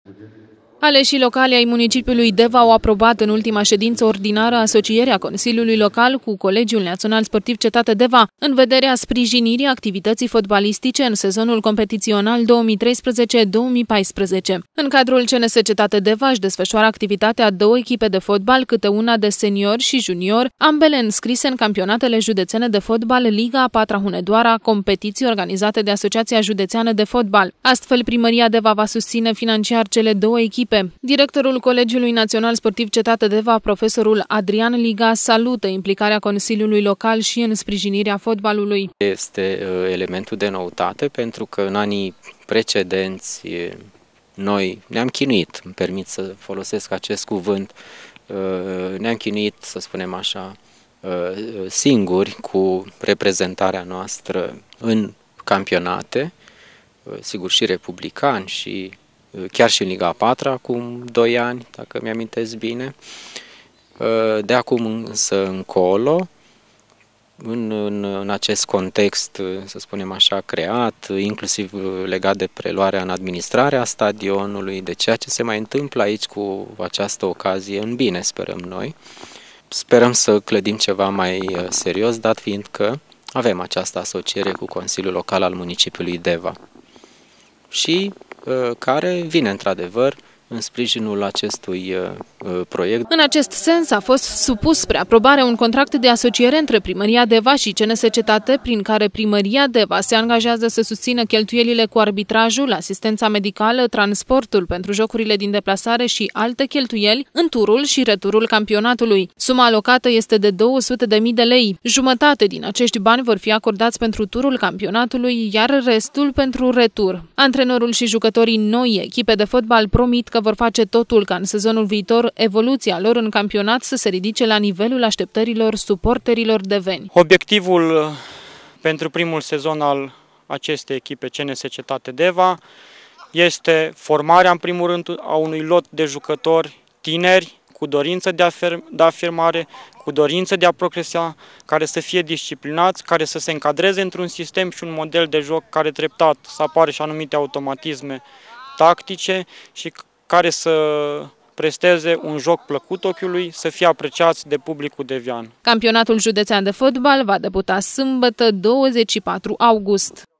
Aleșii locali ai municipiului Deva au aprobat în ultima ședință ordinară asocierea Consiliului Local cu Colegiul Național Sportiv Cetate Deva în vederea sprijinirii activității fotbalistice în sezonul competițional 2013-2014. În cadrul CNS Cetate Deva își desfășoară activitatea două echipe de fotbal, câte una de senior și junior, ambele înscrise în campionatele județene de fotbal Liga a 4-a Hunedoara, competiții organizate de Asociația Județeană de Fotbal. Astfel, Primăria Deva va susține financiar cele două echipe. Directorul Colegiului Național Sportiv Cetate Deva, profesorul Adrian Liga, salută implicarea Consiliului Local și în sprijinirea fotbalului. Este elementul de noutate pentru că în anii precedenți noi ne-am chinuit, îmi permit să folosesc acest cuvânt, ne-am chinuit, să spunem așa, singuri cu reprezentarea noastră în campionate, sigur și republican și chiar și în Liga a 4-a, acum 2 ani, dacă mi-amintesc bine. De acum însă încolo, în acest context, să spunem așa, creat, inclusiv legat de preluarea în administrarea stadionului, de ceea ce se mai întâmplă aici cu această ocazie, în bine sperăm noi. Sperăm să clădim ceva mai serios, dat fiind că avem această asociere cu Consiliul Local al municipiului Deva și care vine într-adevăr în sprijinul acestui proiect. În acest sens a fost supus spre aprobare un contract de asociere între Primăria Deva și CNS Cetate, prin care Primăria Deva se angajează să susțină cheltuielile cu arbitrajul, asistența medicală, transportul pentru jocurile din deplasare și alte cheltuieli în turul și returul campionatului. Suma alocată este de 200.000 de lei. Jumătate din acești bani vor fi acordați pentru turul campionatului, iar restul pentru retur. Antrenorul și jucătorii noi echipe de fotbal promit că vor face totul ca în sezonul viitor evoluția lor în campionat să se ridice la nivelul așteptărilor suporterilor deveni. Obiectivul pentru primul sezon al acestei echipe CNS Cetate Deva este formarea în primul rând a unui lot de jucători tineri cu dorință de afirmare, cu dorință de a progresa, care să fie disciplinați, care să se încadreze într-un sistem și un model de joc care treptat să apară și anumite automatisme tactice și care să presteze un joc plăcut ochiului, să fie apreciați de publicul devian. Campionatul județean de fotbal va debuta sâmbătă 24 august.